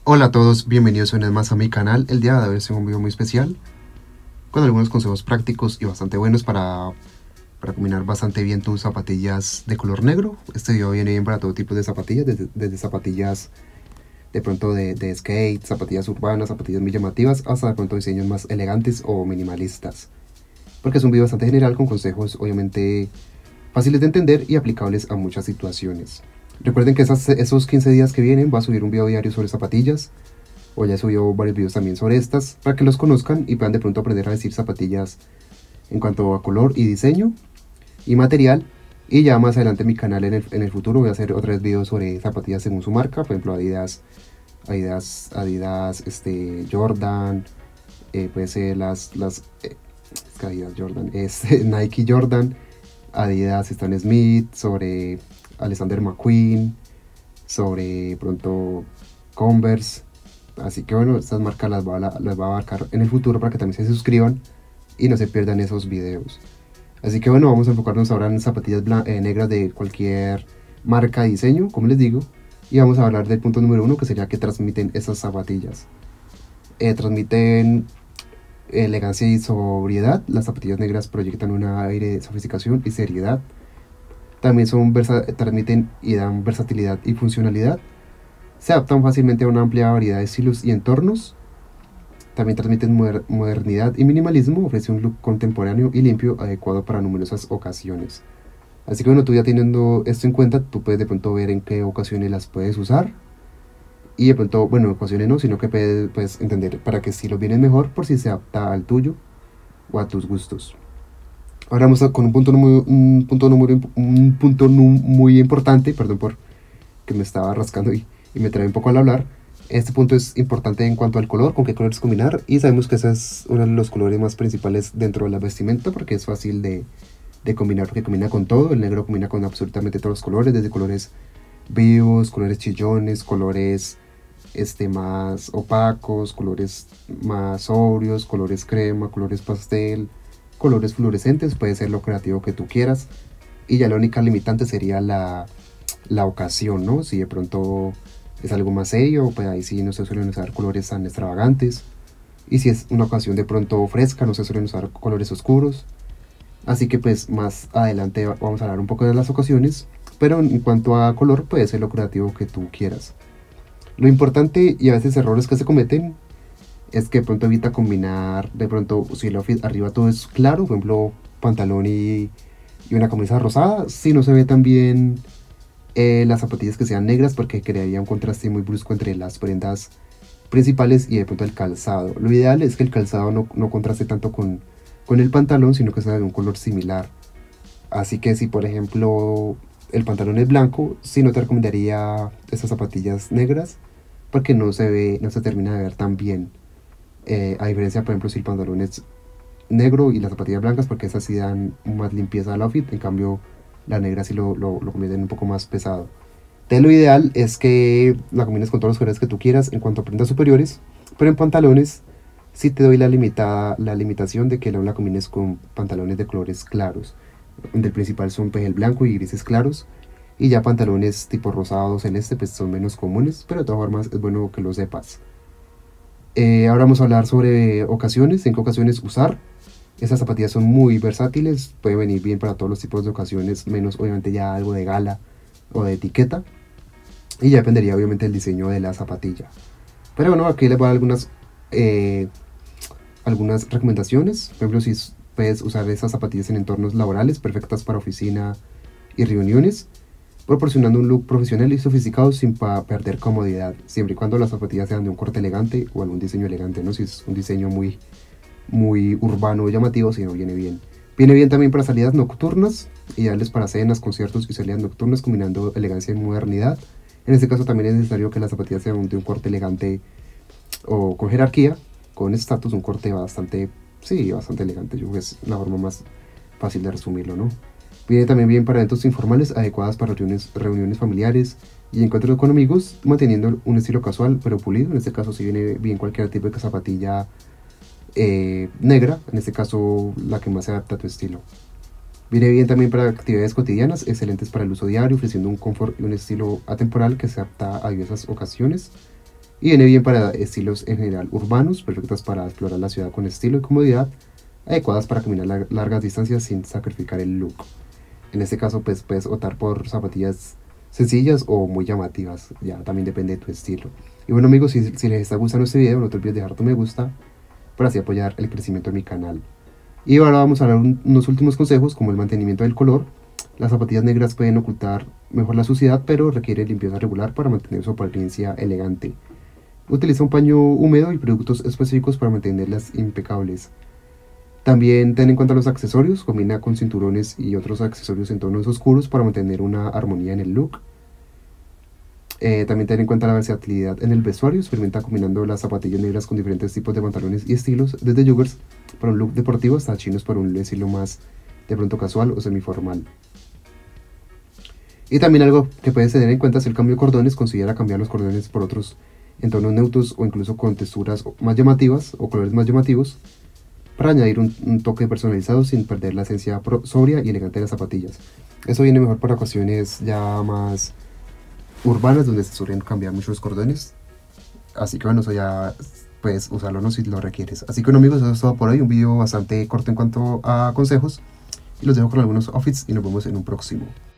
Hola a todos, bienvenidos una vez más a mi canal. El día de hoy es un video muy especial con algunos consejos prácticos y bastante buenos para combinar bastante bien tus zapatillas de color negro. Este video viene bien para todo tipo de zapatillas, desde zapatillas de pronto de skate, zapatillas urbanas, zapatillas muy llamativas, hasta de pronto diseños más elegantes o minimalistas. Porque es un video bastante general con consejos obviamente fáciles de entender y aplicables a muchas situaciones. Recuerden que esos 15 días que vienen va a subir un video diario sobre zapatillas, o ya subió varios videos también sobre estas, para que los conozcan y puedan de pronto aprender a vestir zapatillas en cuanto a color y diseño y material. Y ya más adelante en mi canal en el futuro voy a hacer otra vez videos sobre zapatillas según su marca, por ejemplo Adidas, Jordan, puede ser es que Adidas Jordan, Nike Jordan, Adidas Stan Smith, sobre Alexander McQueen, sobre pronto Converse. Así que bueno, estas marcas las va a abarcar en el futuro para que también se suscriban y no se pierdan esos videos. Así que bueno, vamos a enfocarnos ahora en zapatillas negras de cualquier marca y diseño, como les digo. Y vamos a hablar del punto número uno, que sería que transmiten esas zapatillas. Transmiten elegancia y sobriedad. Las zapatillas negras proyectan un aire de sofisticación y seriedad. También transmiten y dan versatilidad y funcionalidad. Se adaptan fácilmente a una amplia variedad de estilos y entornos. También transmiten modernidad y minimalismo, ofrece un look contemporáneo y limpio adecuado para numerosas ocasiones. Así que bueno, tú ya teniendo esto en cuenta, tú puedes de pronto ver en qué ocasiones las puedes usar. Y de pronto, bueno, ocasiones no, sino que puedes entender para qué estilo viene mejor, por si se adapta al tuyo o a tus gustos. Ahora vamos con muy importante, perdón por que me estaba rascando y me trae un poco al hablar. Este punto es importante en cuanto al color, con qué colores combinar, y sabemos que ese es uno de los colores más principales dentro de la vestimenta porque es fácil de combinar, porque combina con todo. El negro combina con absolutamente todos los colores, desde colores vivos, colores chillones, colores más opacos, colores más sobrios, colores crema, colores pastel, colores fluorescentes. Puede ser lo creativo que tú quieras, y ya la única limitante sería la ocasión, ¿no? Si de pronto es algo más serio, pues ahí sí no se suelen usar colores tan extravagantes. Y si es una ocasión de pronto fresca, no se suelen usar colores oscuros. Así que pues más adelante vamos a hablar un poco de las ocasiones, pero en cuanto a color puede ser lo creativo que tú quieras. Lo importante y a veces errores que se cometen es que de pronto evita combinar, de pronto si el outfit arriba todo es claro, por ejemplo pantalón y una camisa rosada, si no se ve tan bien las zapatillas que sean negras, porque crearía un contraste muy brusco entre las prendas principales y de pronto el calzado. Lo ideal es que el calzado no contraste tanto con el pantalón, sino que sea de un color similar. Así que si por ejemplo el pantalón es blanco, sí no te recomendaría estas zapatillas negras, porque no se termina de ver tan bien. A diferencia, por ejemplo, si el pantalón es negro y las zapatillas blancas, porque esas sí dan más limpieza al outfit, en cambio la negra sí lo convierten un poco más pesado. Entonces lo ideal es que la combines con todos los colores que tú quieras en cuanto a prendas superiores, pero en pantalones sí te doy la limitación de que no la combines con pantalones de colores claros. Del principal son pues el blanco y grises claros, y ya pantalones tipo rosado o celeste pues son menos comunes, pero de todas formas es bueno que lo sepas. Ahora vamos a hablar sobre ocasiones, en qué ocasiones usar. Estas zapatillas son muy versátiles, pueden venir bien para todos los tipos de ocasiones, menos obviamente ya algo de gala o de etiqueta. Y ya dependería obviamente del diseño de la zapatilla. Pero bueno, aquí les voy a dar algunas recomendaciones. Por ejemplo, si puedes usar esas zapatillas en entornos laborales, perfectas para oficina y reuniones, proporcionando un look profesional y sofisticado sin perder comodidad, siempre y cuando las zapatillas sean de un corte elegante o algún diseño elegante, ¿no? Si es un diseño muy urbano o llamativo, si no viene bien. Viene bien también para salidas nocturnas, ideales para cenas, conciertos y salidas nocturnas, combinando elegancia y modernidad. En este caso también es necesario que las zapatillas sean de un corte elegante o con jerarquía, con estatus, un corte bastante, sí, bastante elegante. Yo creo que es la forma más fácil de resumirlo, ¿no? Viene también bien para eventos informales, adecuadas para reuniones familiares y encuentros con amigos, manteniendo un estilo casual pero pulido. En este caso sí viene bien cualquier tipo de zapatilla negra, en este caso la que más se adapta a tu estilo. Viene bien también para actividades cotidianas, excelentes para el uso diario, ofreciendo un confort y un estilo atemporal que se adapta a diversas ocasiones. y viene bien para estilos en general urbanos, perfectas para explorar la ciudad con estilo y comodidad, adecuadas para caminar largas distancias sin sacrificar el look. En este caso pues puedes optar por zapatillas sencillas o muy llamativas, ya también depende de tu estilo. Y bueno amigos, si les está gustando este video, no te olvides dejar tu me gusta para así apoyar el crecimiento de mi canal. Y ahora vamos a dar unos últimos consejos como el mantenimiento del color. Las zapatillas negras pueden ocultar mejor la suciedad, pero requiere limpieza regular para mantener su apariencia elegante. Utiliza un paño húmedo y productos específicos para mantenerlas impecables. También ten en cuenta los accesorios, combina con cinturones y otros accesorios en tonos oscuros para mantener una armonía en el look. También ten en cuenta la versatilidad en el vestuario, experimenta combinando las zapatillas negras con diferentes tipos de pantalones y estilos, desde joggers para un look deportivo hasta chinos para un estilo más de pronto casual o semiformal. Y también algo que puedes tener en cuenta es el cambio de cordones, considera cambiar los cordones por otros en tonos neutros o incluso con texturas más llamativas o colores más llamativos, para añadir un toque personalizado sin perder la esencia sobria y elegante de las zapatillas. Eso viene mejor para ocasiones ya más urbanas donde se suelen cambiar muchos cordones, así que bueno, eso ya puedes usarlo no si lo requieres. Así que bueno amigos, eso es todo por hoy, un video bastante corto en cuanto a consejos y los dejo con algunos outfits y nos vemos en un próximo.